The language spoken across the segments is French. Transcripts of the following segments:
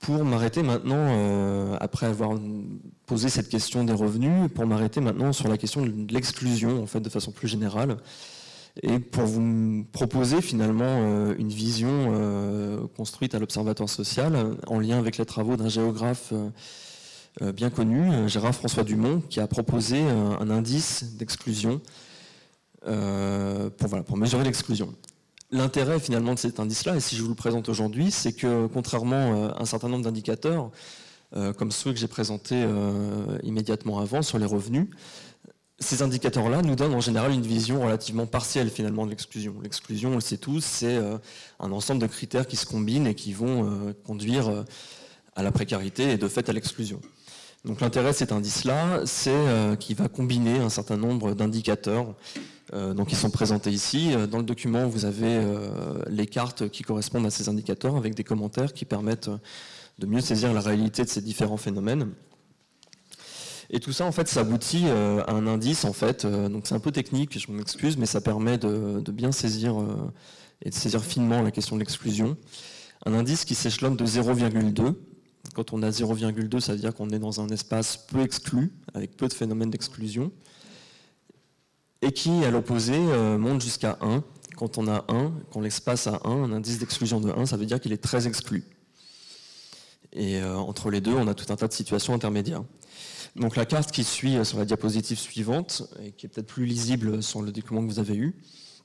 pour m'arrêter maintenant, après avoir posé cette question des revenus, pour m'arrêter maintenant sur la question de l'exclusion, en fait, de façon plus générale, et pour vous proposer finalement une vision construite à l'Observatoire social, en lien avec les travaux d'un géographe bien connu, Gérard François Dumont, qui a proposé un indice d'exclusion pour mesurer l'exclusion. L'intérêt finalement de cet indice-là, et si je vous le présente aujourd'hui, c'est que contrairement à un certain nombre d'indicateurs, comme ceux que j'ai présentés immédiatement avant sur les revenus, ces indicateurs-là nous donnent en général une vision relativement partielle finalement de l'exclusion. L'exclusion, on le sait tous, c'est un ensemble de critères qui se combinent et qui vont conduire à la précarité et de fait à l'exclusion. Donc l'intérêt de cet indice-là, c'est qu'il va combiner un certain nombre d'indicateurs. Donc ils sont présentés ici. Dans le document, vous avez les cartes qui correspondent à ces indicateurs avec des commentaires qui permettent de mieux saisir la réalité de ces différents phénomènes. Et tout ça, en fait, ça aboutit à un indice, en fait. Donc c'est un peu technique, je m'en excuse, mais ça permet de bien saisir et de saisir finement la question de l'exclusion. Un indice qui s'échelonne de 0,2. Quand on a 0,2, ça veut dire qu'on est dans un espace peu exclu, avec peu de phénomènes d'exclusion. Et qui, à l'opposé, monte jusqu'à 1. Quand on a 1, quand l'espace a 1, un indice d'exclusion de 1, ça veut dire qu'il est très exclu. Et entre les deux, on a tout un tas de situations intermédiaires. Donc la carte qui suit sur la diapositive suivante, et qui est peut-être plus lisible sur le document que vous avez eu,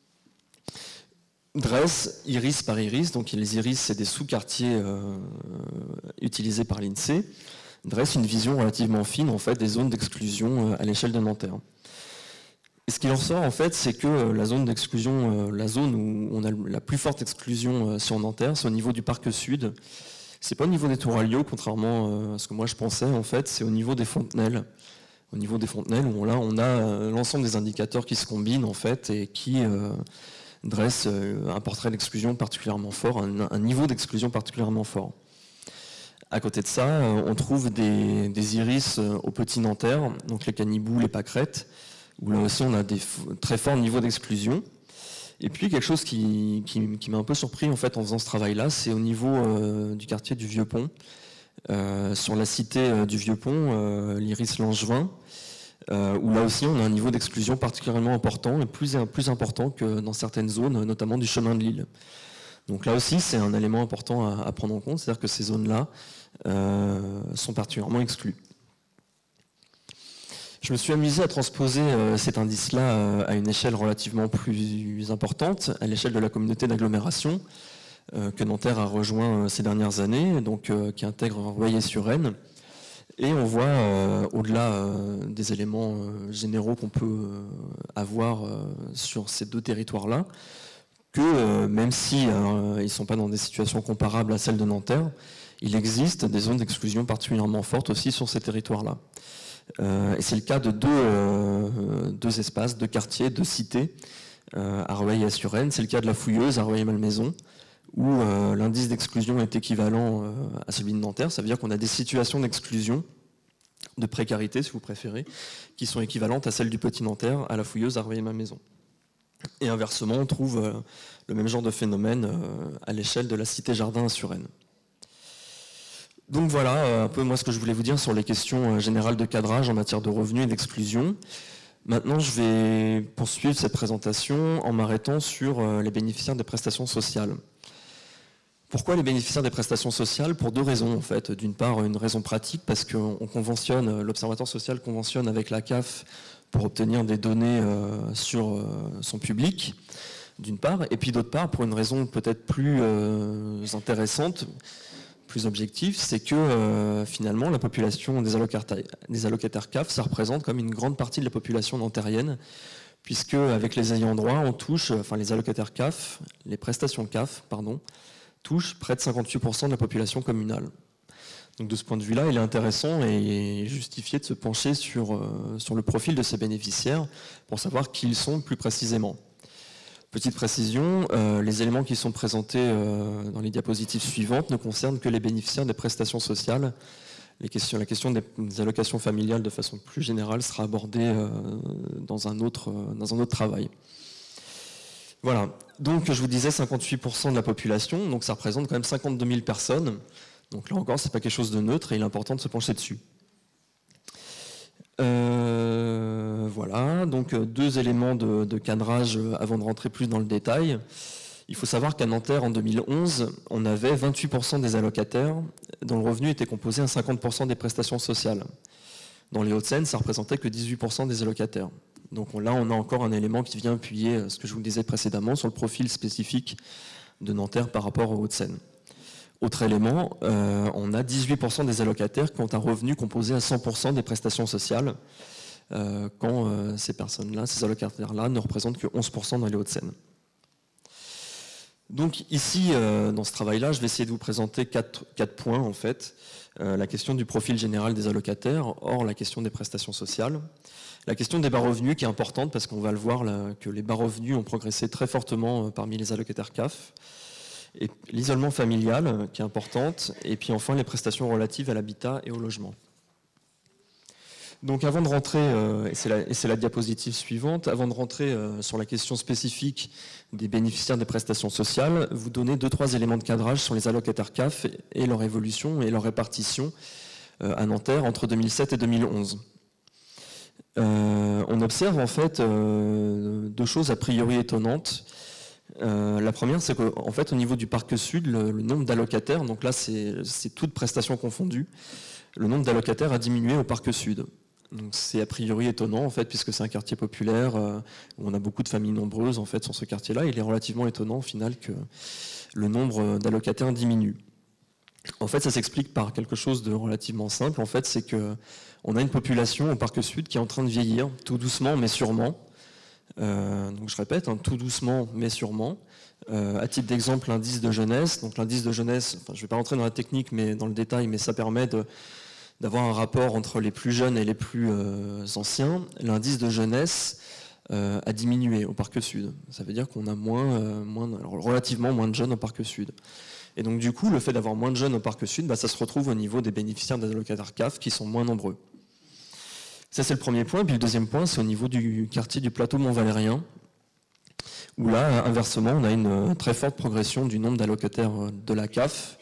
dresse iris par iris, donc les iris, c'est des sous-quartiers utilisés par l'INSEE, dresse une vision relativement fine en fait, des zones d'exclusion à l'échelle de Nanterre. Et ce qui en ressort, en fait, c'est que la zone d'exclusion, la zone où on a la plus forte exclusion sur Nanterre, c'est au niveau du parc sud. C'est pas au niveau des tours Alliot, contrairement à ce que moi je pensais, en fait, c'est au niveau des Fontenelles. Au niveau des Fontenelles, où là, on a l'ensemble des indicateurs qui se combinent, en fait, et qui dressent un portrait d'exclusion particulièrement fort, un niveau d'exclusion particulièrement fort. À côté de ça, on trouve des iris au Petit Nanterre, donc les Canibous, les Pâquerettes, où là aussi on a des très forts niveaux d'exclusion. Et puis quelque chose qui m'a un peu surpris en fait en faisant ce travail-là, c'est au niveau du quartier du Vieux-Pont. Sur la cité du Vieux-Pont, l'iris Langevin, où là aussi on a un niveau d'exclusion particulièrement important, et plus important que dans certaines zones, notamment du chemin de l'île. Donc là aussi c'est un élément important à prendre en compte, c'est-à-dire que ces zones-là sont particulièrement exclues. Je me suis amusé à transposer cet indice-là à une échelle relativement plus importante, à l'échelle de la communauté d'agglomération que Nanterre a rejoint ces dernières années, donc qui intègre Rueil-et-sur-Aisne. Et on voit, au-delà des éléments généraux qu'on peut avoir sur ces deux territoires-là, que même si ils ne sont pas dans des situations comparables à celles de Nanterre, il existe des zones d'exclusion particulièrement fortes aussi sur ces territoires-là. Et c'est le cas de deux espaces, deux quartiers, deux cités, à Rueil et à Suresnes. C'est le cas de la Fouilleuse, à Rueil-et-Malmaison, où l'indice d'exclusion est équivalent à celui de Nanterre. Ça veut dire qu'on a des situations d'exclusion, de précarité si vous préférez, qui sont équivalentes à celles du Petit Nanterre, à la Fouilleuse, à Rueil-et-Malmaison. Et inversement, on trouve le même genre de phénomène à l'échelle de la cité-jardin à Suresnes. Donc voilà un peu moi ce que je voulais vous dire sur les questions générales de cadrage en matière de revenus et d'exclusion. Maintenant je vais poursuivre cette présentation en m'arrêtant sur les bénéficiaires des prestations sociales. Pourquoi les bénéficiaires des prestations sociales? Pour deux raisons en fait. D'une part une raison pratique parce qu'on conventionne, l'Observatoire social conventionne avec la CAF pour obtenir des données sur son public, d'une part, et puis d'autre part pour une raison peut-être plus intéressante, plus objectif, c'est que finalement la population des allocataires CAF, ça représente comme une grande partie de la population nantérienne, puisque avec les ayants droit, on touche, enfin les allocataires CAF, les prestations CAF, pardon, touchent près de 58% de la population communale. Donc de ce point de vue-là, il est intéressant et justifié de se pencher sur le profil de ces bénéficiaires pour savoir qui ils sont plus précisément. Petite précision, les éléments qui sont présentés dans les diapositives suivantes ne concernent que les bénéficiaires des prestations sociales. La question des allocations familiales de façon plus générale sera abordée dans un autre travail. Voilà, donc je vous disais 58% de la population, donc ça représente quand même 52 000 personnes. Donc là encore, ce n'est pas quelque chose de neutre et il est important de se pencher dessus. Voilà, donc 2 éléments de cadrage avant de rentrer plus dans le détail. Il faut savoir qu'à Nanterre, en 2011, on avait 28% des allocataires dont le revenu était composé à 50% des prestations sociales. Dans les Hauts-de-Seine, ça représentait que 18% des allocataires. Donc là, on a encore un élément qui vient appuyer ce que je vous disais précédemment sur le profil spécifique de Nanterre par rapport aux Hauts-de-Seine. Autre élément, on a 18% des allocataires qui ont un revenu composé à 100% des prestations sociales, quand ces personnes-là, ces allocataires-là, ne représentent que 11% dans les Hauts-de-Seine. Donc ici, dans ce travail-là, je vais essayer de vous présenter quatre points en fait. La question du profil général des allocataires, or la question des prestations sociales. La question des bas revenus qui est importante parce qu'on va le voir là, que les bas revenus ont progressé très fortement parmi les allocataires CAF. Et l'isolement familial qui est importante. Et puis enfin les prestations relatives à l'habitat et au logement. Donc avant de rentrer, et c'est la diapositive suivante, avant de rentrer sur la question spécifique des bénéficiaires des prestations sociales, vous donnez 2-3 éléments de cadrage sur les allocataires CAF et leur évolution et leur répartition à Nanterre entre 2007 et 2011. On observe en fait 2 choses a priori étonnantes. La première, c'est qu'en fait au niveau du parc sud, le nombre d'allocataires, donc là c'est toutes prestations confondues, le nombre d'allocataires a diminué au parc sud. C'est a priori étonnant en fait, puisque c'est un quartier populaire où on a beaucoup de familles nombreuses en fait sur ce quartier-là. Il est relativement étonnant au final que le nombre d'allocataires diminue. En fait, ça s'explique par quelque chose de relativement simple. En fait, c'est que on a une population au parc sud qui est en train de vieillir, tout doucement mais sûrement. Donc je répète, hein, tout doucement mais sûrement. À titre d'exemple, l'indice de jeunesse. Donc l'indice de jeunesse, enfin, je ne vais pas rentrer dans la technique, mais dans le détail, mais ça permet d'avoir un rapport entre les plus jeunes et les plus anciens. L'indice de jeunesse a diminué au parc sud. Ça veut dire qu'on a relativement moins de jeunes au parc sud. Et donc du coup, le fait d'avoir moins de jeunes au parc sud, ça se retrouve au niveau des bénéficiaires des allocataires CAF qui sont moins nombreux. Ça c'est le premier point. Et puis le deuxième point, c'est au niveau du quartier du plateau Mont-Valérien, où là, inversement, on a une très forte progression du nombre d'allocataires de la CAF,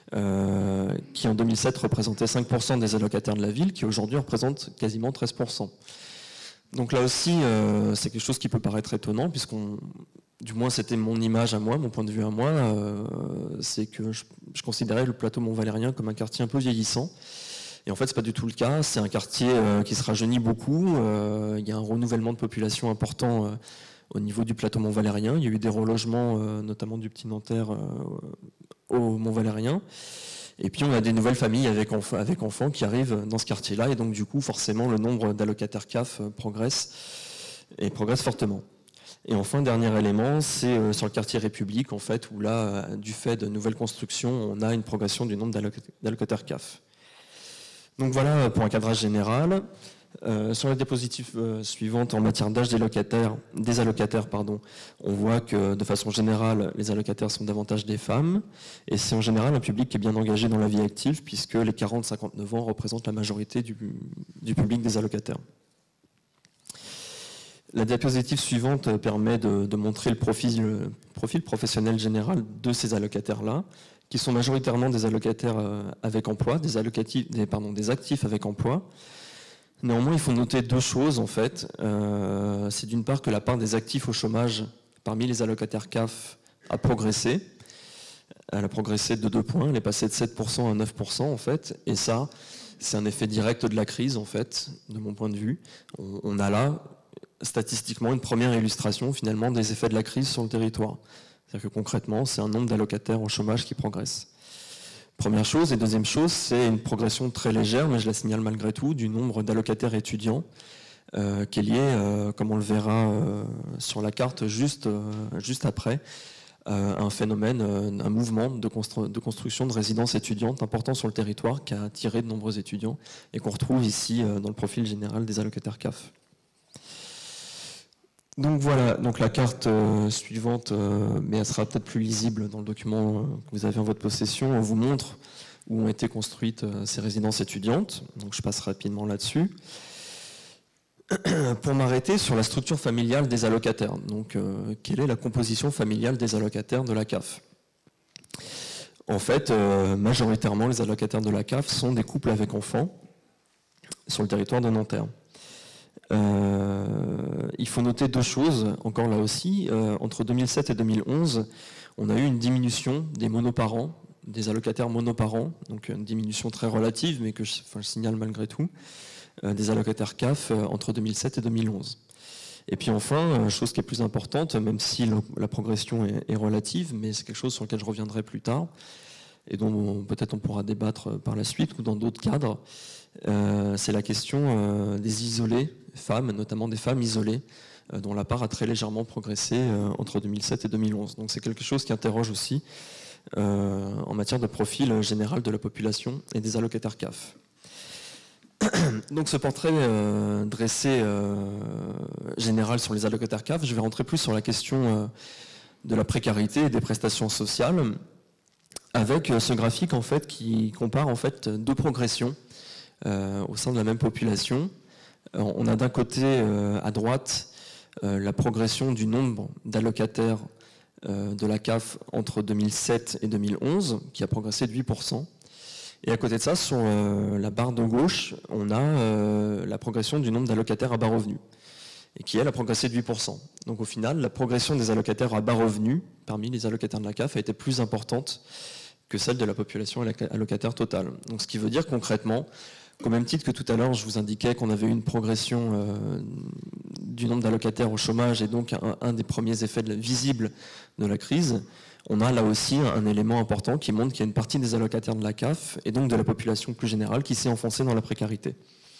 qui en 2007 représentait 5% des allocataires de la ville, qui aujourd'hui représente quasiment 13%. Donc là aussi, c'est quelque chose qui peut paraître étonnant, du moins c'était mon image à moi, mon point de vue à moi, c'est que je considérais le plateau Mont-Valérien comme un quartier un peu vieillissant. Et en fait, c'est pas du tout le cas. C'est un quartier qui se rajeunit beaucoup. Il y a un renouvellement de population important au niveau du plateau Mont-Valérien. Il y a eu des relogements, notamment du Petit Nanterre au Mont-Valérien. Et puis on a des nouvelles familles avec enfants qui arrivent dans ce quartier-là. Et donc du coup, forcément, le nombre d'allocataires CAF progresse fortement. Et enfin, dernier élément, c'est sur le quartier République, en fait, où là, du fait de nouvelles constructions, on a une progression du nombre d'allocataires CAF. Donc voilà pour un cadrage général. Sur la diapositive suivante, en matière d'âge des allocataires, on voit que de façon générale, les allocataires sont davantage des femmes, et c'est en général un public qui est bien engagé dans la vie active, puisque les 40-59 ans représentent la majorité du public des allocataires. La diapositive suivante permet de montrer le profil professionnel général de ces allocataires-là, qui sont majoritairement des allocataires avec emploi, des actifs avec emploi. Néanmoins, il faut noter 2 choses en fait. C'est d'une part que la part des actifs au chômage parmi les allocataires CAF a progressé. Elle a progressé de 2 points, elle est passée de 7% à 9% en fait. Et ça, c'est un effet direct de la crise en fait, de mon point de vue. On a là, statistiquement, une première illustration finalement des effets de la crise sur le territoire. C'est-à-dire que concrètement, c'est un nombre d'allocataires au chômage qui progresse. Première chose. Et deuxième chose, c'est une progression très légère, mais je la signale malgré tout, du nombre d'allocataires étudiants qui est lié, comme on le verra sur la carte juste après, à un phénomène, un mouvement de construction de résidences étudiantes important sur le territoire qui a attiré de nombreux étudiants et qu'on retrouve ici dans le profil général des allocataires CAF. Donc voilà, donc la carte suivante, mais elle sera peut-être plus lisible dans le document que vous avez en votre possession, on vous montre où ont été construites ces résidences étudiantes. Donc je passe rapidement là-dessus. Pour m'arrêter sur la structure familiale des allocataires. Donc quelle est la composition familiale des allocataires de la CAF? En fait, majoritairement, les allocataires de la CAF sont des couples avec enfants sur le territoire de Nanterre. Il faut noter deux choses, encore là aussi. Entre 2007 et 2011, on a eu une diminution des monoparents, des allocataires monoparents, donc une diminution très relative, mais que je signale malgré tout, des allocataires CAF entre 2007 et 2011. Et puis enfin, chose qui est plus importante, même si la progression est relative, mais c'est quelque chose sur lequel je reviendrai plus tard, et dont peut-être on pourra débattre par la suite ou dans d'autres cadres, c'est la question des isolés femmes, notamment des femmes isolées, dont la part a très légèrement progressé entre 2007 et 2011. Donc c'est quelque chose qui interroge aussi en matière de profil général de la population et des allocataires CAF. Donc ce portrait dressé général sur les allocataires CAF, je vais rentrer plus sur la question de la précarité et des prestations sociales, avec ce graphique en fait qui compare en fait deux progressions au sein de la même population. On a d'un côté à droite la progression du nombre d'allocataires de la CAF entre 2007 et 2011, qui a progressé de 8%. Et à côté de ça, sur la barre de gauche, on a la progression du nombre d'allocataires à bas revenus, et qui, elle, a progressé de 8%. Donc au final, la progression des allocataires à bas revenus, parmi les allocataires de la CAF, a été plus importante que celle de la population allocataire totale. Donc ce qui veut dire concrètement, au même titre que tout à l'heure, je vous indiquais qu'on avait eu une progression du nombre d'allocataires au chômage, et donc un des premiers effets visibles de la crise, on a là aussi un élément important qui montre qu'il y a une partie des allocataires de la CAF, et donc de la population plus générale, qui s'est enfoncée dans la précarité.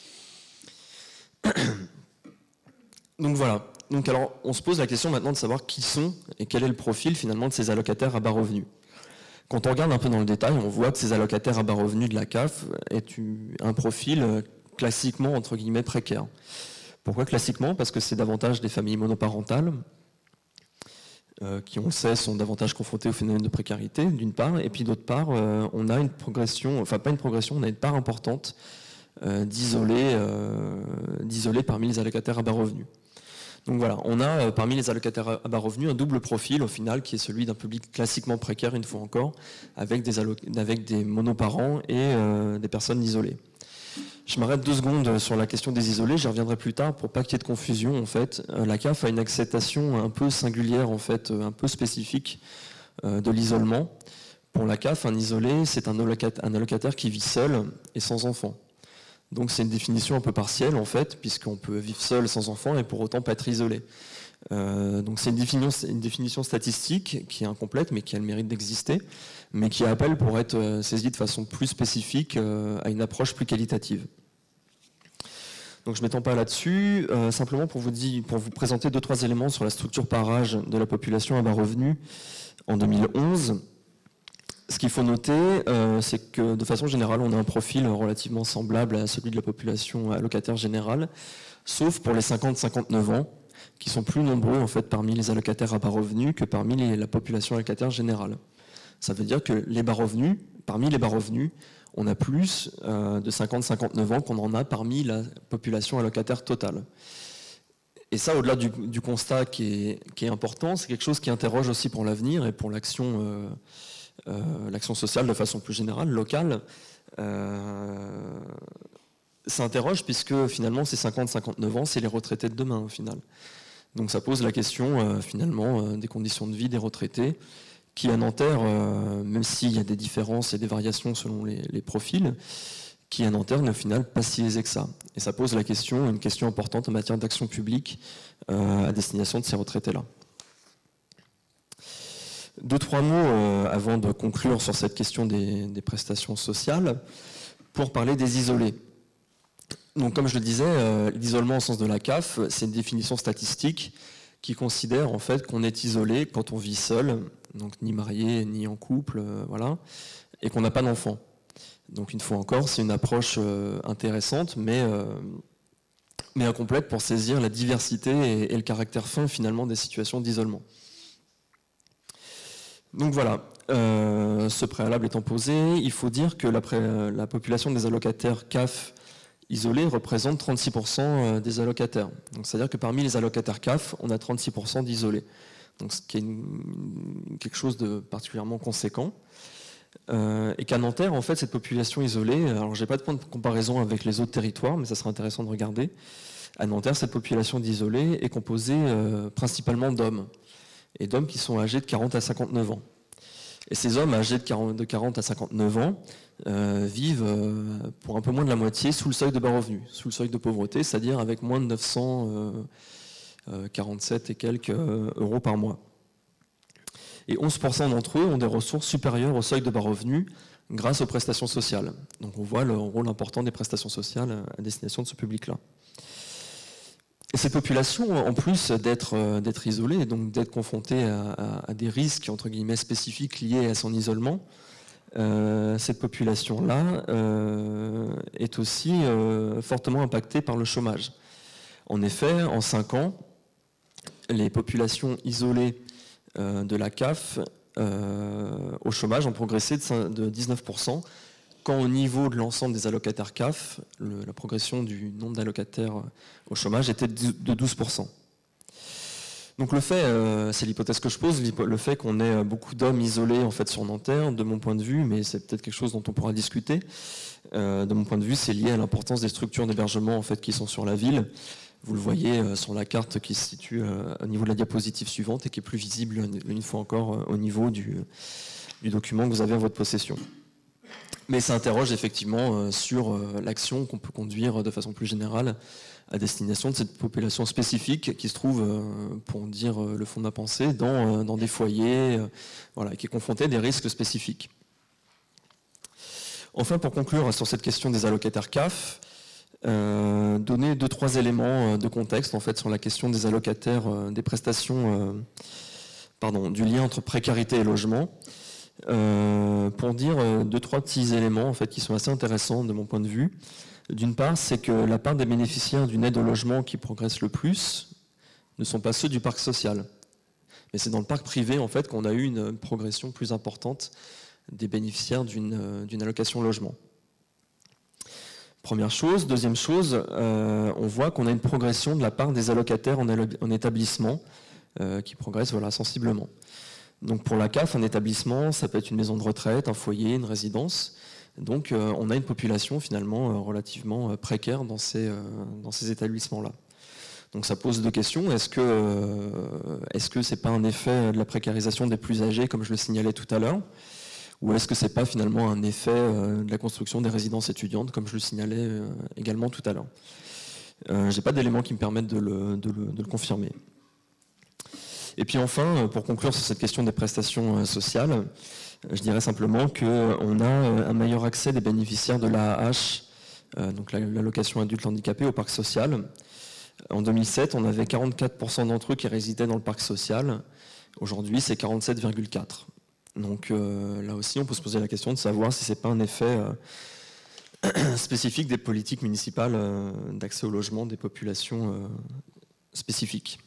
Donc voilà. Donc alors, on se pose la question maintenant de savoir qui sont et quel est le profil finalement de ces allocataires à bas revenus. Quand on regarde un peu dans le détail, on voit que ces allocataires à bas revenus de la CAF est un profil classiquement, entre guillemets, précaire. Pourquoi classiquement? Parce que c'est davantage des familles monoparentales, qui, on le sait, sont davantage confrontées au phénomène de précarité, d'une part, et puis d'autre part, on a une progression, enfin pas une progression, on a une part importante d'isolés parmi les allocataires à bas revenus. Donc voilà, on a parmi les allocataires à bas revenus un double profil au final qui est celui d'un public classiquement précaire, une fois encore, avec des monoparents et des personnes isolées. Je m'arrête 2 secondes sur la question des isolés, j'y reviendrai plus tard pour pas qu'il y ait de confusion en fait. La CAF a une acceptation un peu singulière en fait, un peu spécifique de l'isolement. Pour la CAF, un isolé, c'est un allocataire qui vit seul et sans enfant. Donc c'est une définition un peu partielle en fait, puisqu'on peut vivre seul sans enfant et pour autant pas être isolé. Donc c'est une définition statistique qui est incomplète mais qui a le mérite d'exister, mais qui appelle pour être saisie de façon plus spécifique à une approche plus qualitative. Donc je ne m'étends pas là-dessus, simplement pour vous présenter 2-3 éléments sur la structure par âge de la population à bas revenus en 2011. Ce qu'il faut noter, c'est que de façon générale, on a un profil relativement semblable à celui de la population allocataire générale, sauf pour les 50-59 ans, qui sont plus nombreux en fait parmi les allocataires à bas revenus que parmi la population allocataire générale. Ça veut dire que parmi les bas revenus, on a plus de 50-59 ans qu'on en a parmi la population allocataire totale. Et ça, au-delà du constat qui est important, c'est quelque chose qui interroge aussi pour l'avenir et pour l'action sociale de façon plus générale, locale. Ça interroge puisque finalement ces 50-59 ans, c'est les retraités de demain au final. Donc ça pose la question finalement des conditions de vie des retraités qui à Nanterre, même s'il y a des différences et des variations selon les profils, qui à Nanterre n'est au final pas si aisé que ça. Et ça pose une question importante en matière d'action publique à destination de ces retraités-là. 2-3 mots avant de conclure sur cette question des prestations sociales pour parler des isolés. Donc, comme je le disais, l'isolement au sens de la CAF, c'est une définition statistique qui considère en fait qu'on est isolé quand on vit seul, donc ni marié ni en couple, voilà, et qu'on n'a pas d'enfant. Donc une fois encore, c'est une approche intéressante, mais incomplète pour saisir la diversité et le caractère fin finalement des situations d'isolement. Donc voilà, ce préalable étant posé, il faut dire que la population des allocataires CAF isolés représente 36% des allocataires. Donc c'est-à-dire que parmi les allocataires CAF, on a 36% d'isolés. Donc ce qui est quelque chose de particulièrement conséquent. Et qu'à Nanterre, en fait, cette population isolée, alors j'ai pas de point de comparaison avec les autres territoires, mais ça serait intéressant de regarder. À Nanterre, cette population d'isolés est composée principalement d'hommes, et d'hommes qui sont âgés de 40 à 59 ans. Et ces hommes âgés de 40 à 59 ans vivent pour un peu moins de la moitié sous le seuil de bas revenu, sous le seuil de pauvreté, c'est-à-dire avec moins de 947 et quelques euros par mois. Et 11% d'entre eux ont des ressources supérieures au seuil de bas revenu grâce aux prestations sociales. Donc on voit le rôle important des prestations sociales à destination de ce public-là. Et cette population, en plus d'être isolée, et donc d'être confrontée à des risques entre guillemets spécifiques liés à son isolement, cette population-là est aussi fortement impactée par le chômage. En effet, en 5 ans, les populations isolées de la CAF au chômage ont progressé de 19%, quand au niveau de l'ensemble des allocataires CAF, la progression du nombre d'allocataires au chômage était de 12%. Donc le fait, c'est l'hypothèse que je pose, le fait qu'on ait beaucoup d'hommes isolés en fait sur Nanterre, de mon point de vue, mais c'est peut-être quelque chose dont on pourra discuter, de mon point de vue, c'est lié à l'importance des structures d'hébergement en fait qui sont sur la ville. Vous le voyez sur la carte qui se situe au niveau de la diapositive suivante et qui est plus visible une fois encore au niveau du document que vous avez en votre possession. Mais ça interroge effectivement sur l'action qu'on peut conduire de façon plus générale à destination de cette population spécifique qui se trouve, pour dire le fond de ma pensée, dans des foyers, voilà, qui est confrontée à des risques spécifiques. Enfin, pour conclure sur cette question des allocataires CAF, donner 2-3 éléments de contexte en fait, sur la question des allocataires, des prestations, du lien entre précarité et logement. Pour dire 2-3 petits éléments en fait, qui sont assez intéressants de mon point de vue. D'une part, c'est que la part des bénéficiaires d'une aide au logement qui progresse le plus ne sont pas ceux du parc social. Mais c'est dans le parc privé en fait, qu'on a eu une progression plus importante des bénéficiaires d'une allocation logement. Première chose. Deuxième chose, on voit qu'on a une progression de la part des allocataires en établissement qui progresse sensiblement. Donc pour la CAF, un établissement, ça peut être une maison de retraite, un foyer, une résidence. Donc on a une population finalement relativement précaire dans ces établissements-là. Donc ça pose 2 questions. Est-ce que c'est pas un effet de la précarisation des plus âgés, comme je le signalais tout à l'heure, ou est-ce que c'est pas finalement un effet de la construction des résidences étudiantes, comme je le signalais également tout à l'heure? J'ai pas d'éléments qui me permettent de le confirmer. Et puis enfin, pour conclure sur cette question des prestations sociales, je dirais simplement qu'on a un meilleur accès des bénéficiaires de l'AAH, donc l'allocation adulte handicapé, au parc social. En 2007, on avait 44% d'entre eux qui résidaient dans le parc social. Aujourd'hui, c'est 47,4%. Donc là aussi, on peut se poser la question de savoir si ce n'est pas un effet spécifique des politiques municipales d'accès au logement des populations spécifiques.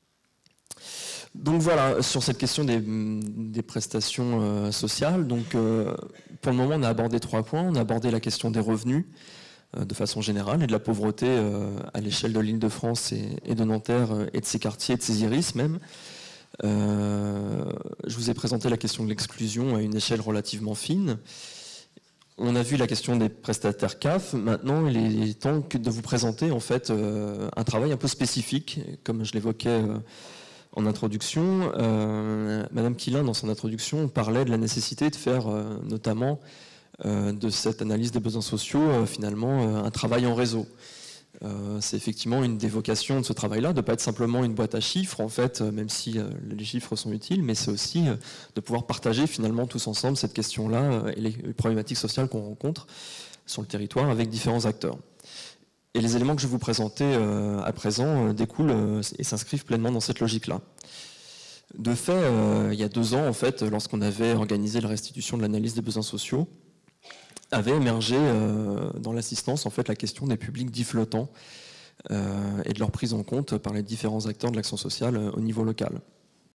Donc voilà, sur cette question des prestations sociales, donc, pour le moment on a abordé 3 points. On a abordé la question des revenus de façon générale et de la pauvreté à l'échelle de l'Île-de-France et de Nanterre et de ses quartiers, de ses iris même. Je vous ai présenté la question de l'exclusion à une échelle relativement fine. On a vu la question des prestataires CAF. Maintenant, il est temps de vous présenter en fait un travail un peu spécifique, comme je l'évoquais en introduction. Madame Quilin, dans son introduction, parlait de la nécessité de faire notamment de cette analyse des besoins sociaux finalement un travail en réseau. C'est effectivement une des vocations de ce travail-là, de ne pas être simplement une boîte à chiffres, en fait, même si les chiffres sont utiles, mais c'est aussi de pouvoir partager finalement tous ensemble cette question-là et les problématiques sociales qu'on rencontre sur le territoire avec différents acteurs. Et les éléments que je vais vous présenter à présent découlent et s'inscrivent pleinement dans cette logique-là. De fait, il y a 2 ans, en fait, lorsqu'on avait organisé la restitution de l'analyse des besoins sociaux, avait émergé dans l'assistance en fait la question des publics dits flottants et de leur prise en compte par les différents acteurs de l'action sociale au niveau local.